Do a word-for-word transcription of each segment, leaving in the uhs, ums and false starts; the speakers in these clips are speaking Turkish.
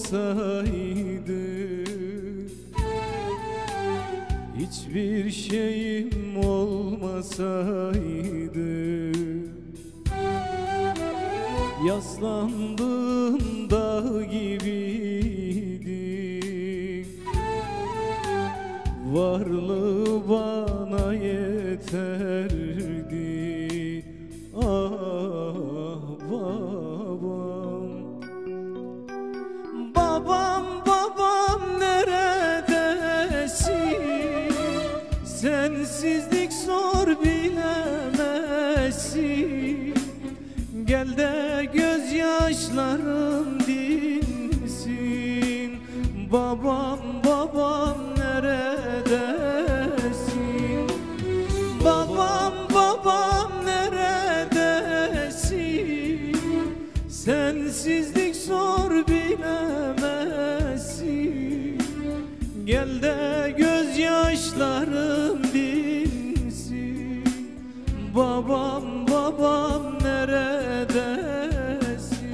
olmasaydı, hiçbir şeyim olmasaydı, yaslandığım dağ gibiydi, varlığı bana yeterdi. Ah babam, babam, babam neredesin? Sensizlik zor bilemezsin. Gel de gözyaşlarım dinsin. Babam, babam neredesin? Babam, babam neredesin? Sensizlik zor bilemezsin. Gel de gözyaşlarım dinsin. Babam, babam neredesin?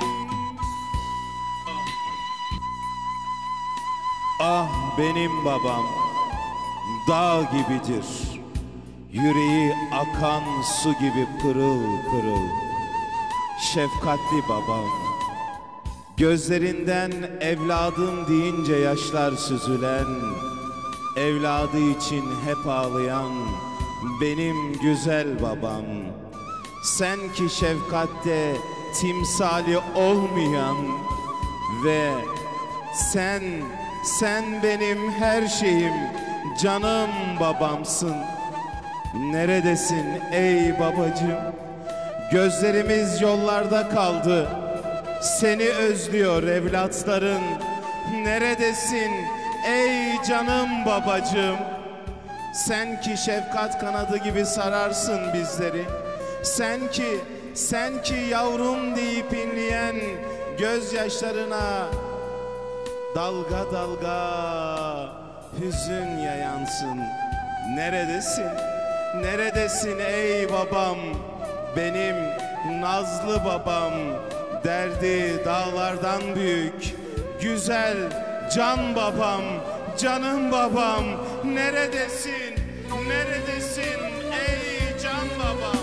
Ah benim babam dağ gibidir, yüreği akan su gibi pırıl pırıl. Şefkatli babam, gözlerinden evladım deyince yaşlar süzülen, evladı için hep ağlayan benim güzel babam. Sen ki şefkatte timsali olmayan ve sen, sen benim her şeyim, canım babamsın. Neredesin ey babacığım? Gözlerimiz yollarda kaldı, seni özlüyor evlatların. Neredesin ey canım babacığım? Sen ki şefkat kanadı gibi sararsın bizleri. Sen ki, sen ki yavrum deyip inleyen gözyaşlarına dalga dalga hüzün yayansın. Neredesin? Neredesin ey babam? Benim nazlı babam, derdi dağlardan büyük, güzel can babam, canım babam. Neredesin, neredesin ey can babam?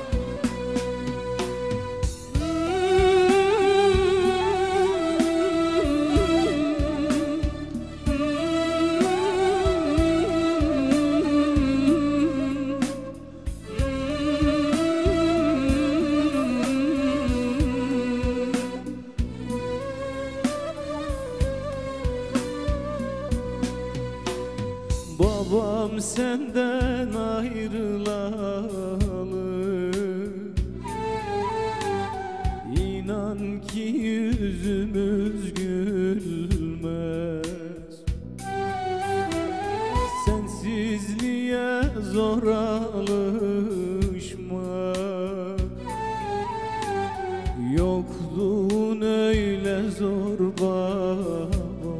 Babam senden ayrılalı, İnan ki yüzümüz gülmez. Sensizliğe zor alışmak, yokluğun öyle zor babam.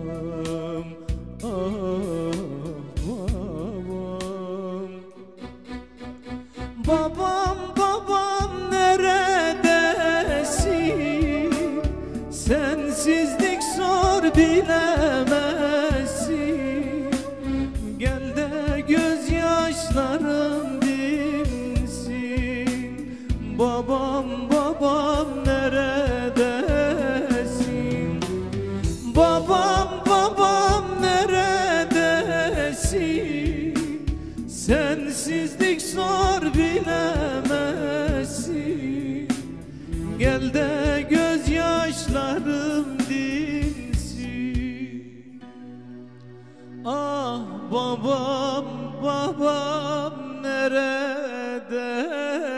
Ah babam, babam neredesin? Sensizlik zor bilemezsin. Gel de gözyaşlarım dinsin. Babam, babam neredesin? Babam, babam neredesin? Sensizlik zor bilemezsin. Gel de gözyaşlarım dinsin. Ah babam, babam nerede?